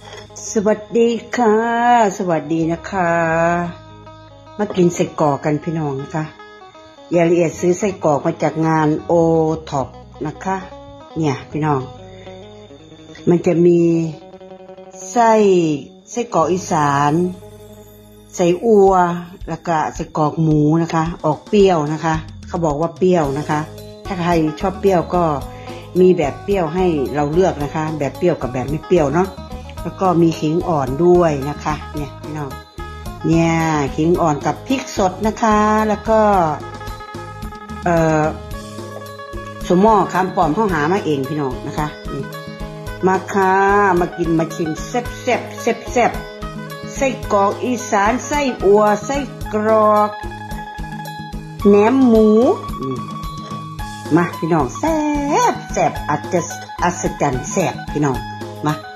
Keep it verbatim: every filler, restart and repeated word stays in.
สวัสดีค่ะสวัสดีนะคะมากินไส้กรอกกันพี่น้องนะคะรายละเอียดซื้อไส้กรอกมาจากงานโอท็อปนะคะเนี่ยพี่น้องมันจะมีไส้ไส้กรอกอีสานใส่อัวแล้วก็ไส้กรอกหมูนะคะออกเปรี้ยวนะคะเขาบอกว่าเปรี้ยวนะคะถ้าใครชอบเปรี้ยวก็มีแบบเปรี้ยวให้เราเลือกนะคะแบบเปรี้ยวกับแบบไม่เปรี้ยวเนาะแล้วก็มีขิงอ่อนด้วยนะคะเนี่ยพี่น้องเนี่ยขิงอ่อนกับพริกสดนะคะแล้วก็เอ่อสมอคำปลอมเข้าหามาเองพี่น้องนะคะนี่มาค่ะมากินมาชิมแซ่บแซ่บแซ่บแซ่บไส้กรอกอีสานไส้อัวไส้กรอกแหนมหมูมาพี่น้องแซ่บแซ่บอาจจะอัศจรรย์แซ่บพี่น้องมา